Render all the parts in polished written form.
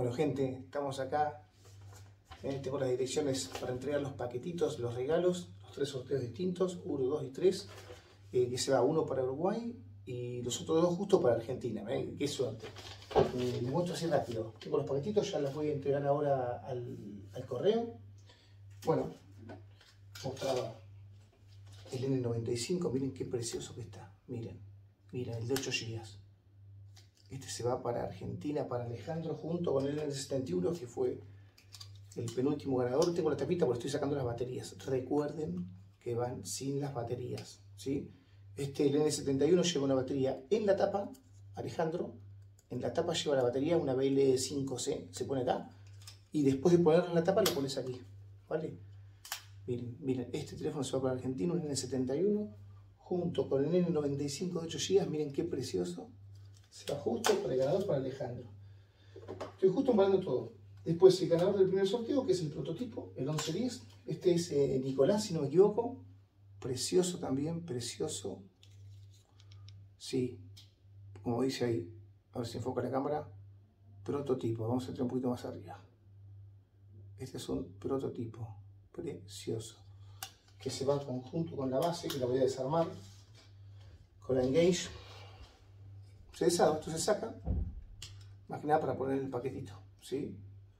Bueno, gente, estamos acá. Tengo las direcciones para entregar los paquetitos, los regalos, los 3 sorteos distintos, 1, 2 y 3. Que se va uno para Uruguay y los otros 2 justo para Argentina. Qué suerte. Les muestro así rápido. Tengo los paquetitos, ya los voy a entregar ahora al correo. Bueno, mostraba el N95, miren qué precioso que está. Miren, el de 8 GB. Este se va para Argentina, para Alejandro, junto con el N71, que fue el penúltimo ganador. Tengo la tapita porque estoy sacando las baterías. Recuerden que van sin las baterías, ¿sí? El N71 lleva una batería en la tapa, Alejandro. En la tapa lleva la batería, una BL5C, se pone acá. Y después de ponerla en la tapa, la pones aquí, ¿vale? Miren, este teléfono se va para Argentina, un N71, junto con el N95 de 8 GB. Miren qué precioso. Se va justo para el ganador, para Alejandro. Estoy justo embalando todo. Después el ganador del primer sorteo, que es el prototipo, el 1110. Este es Nicolás, si no me equivoco. Precioso también, precioso. Sí, como dice ahí. A ver si enfoca la cámara. Prototipo. Vamos a entrar un poquito más arriba. Este es un prototipo. Precioso. Que se va conjunto con la base, que la voy a desarmar. Con la Engage. Esto se saca, más que nada para poner el paquetito, ¿sí?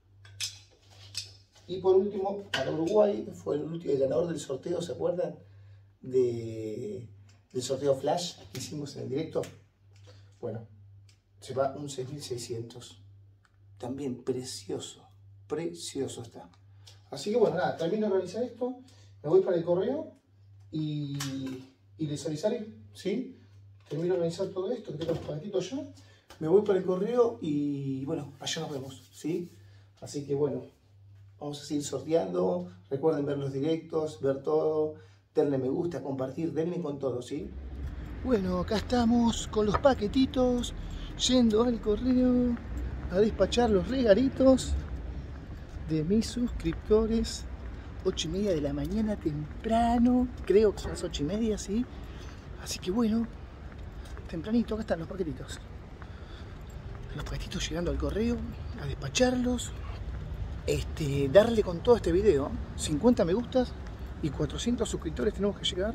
Y por último, para Uruguay, fue el ganador del sorteo, ¿se acuerdan? Del sorteo Flash que hicimos en el directo. Bueno, se va un 6600. También precioso, precioso está. Así que bueno, nada, termino de realizar esto, me voy para el correo y les avisaré, ¿sí? Termino de organizar todo esto, que tengo los paquetitos ya. Me voy para el correo y bueno, allá nos vemos, ¿sí? Así que bueno, vamos a seguir sorteando. Recuerden ver los directos, ver todo. Denle me gusta, compartir, denle con todo, ¿sí? Bueno, acá estamos con los paquetitos, yendo al correo a despachar los regalitos de mis suscriptores. 8:30 de la mañana temprano, creo que son las 8:30, ¿sí? Así que bueno, tempranito, acá están los paquetitos. Los paquetitos llegando al correo, a despacharlos. Darle con todo este video. 50 me gustas y 400 suscriptores tenemos que llegar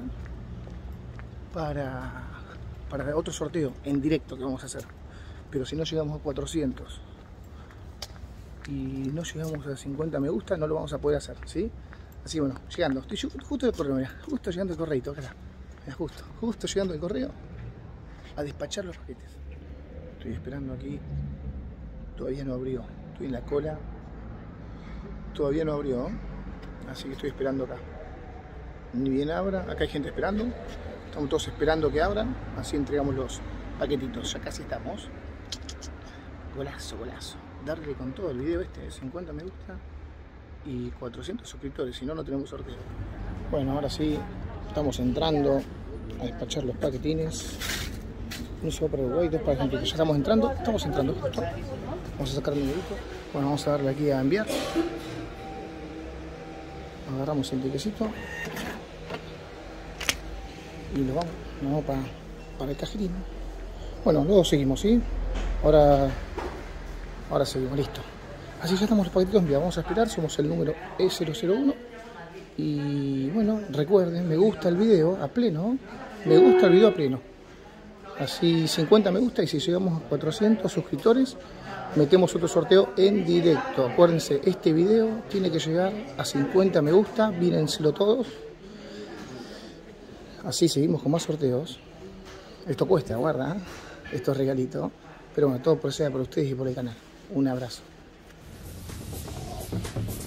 para otro sorteo en directo que vamos a hacer. Pero si no llegamos a 400 y no llegamos a 50 me gusta, no lo vamos a poder hacer, ¿sí? Así bueno, llegando. Estoy justo del correo, mira, justo llegando el correito, acá. Mira, justo llegando el correo a despachar los paquetes. Estoy esperando aquí. Todavía no abrió. Estoy en la cola. Todavía no abrió. Así que estoy esperando acá. Ni bien abra. Acá hay gente esperando. Estamos todos esperando que abran. Así entregamos los paquetitos. Ya casi estamos. Golazo, golazo. Darle con todo el video 50 me gusta y 400 suscriptores. Si no, no tenemos sorteo. Bueno, ahora sí. Estamos entrando a despachar los paquetines. Uno se va para Uruguay, 2 para Argentina. Ya estamos entrando justo. Vamos a sacar el numerito. Bueno, vamos a darle aquí a enviar. Agarramos el tiquecito y nos vamos para el cajetín. Bueno, luego seguimos, ¿sí? Ahora seguimos, listo. Así ya estamos los paquetitos enviados. Vamos a esperar, somos el número E001. Y bueno, recuerden, me gusta el video a pleno. Me gusta el video a pleno. Así 50 me gusta y si llegamos a 400 suscriptores metemos otro sorteo en directo. Acuérdense, este video tiene que llegar a 50 me gusta, mírenselo todos. Así seguimos con más sorteos. Esto cuesta, guarda, ¿eh? Esto es regalito. Pero bueno, todo procede por ustedes y por el canal. Un abrazo.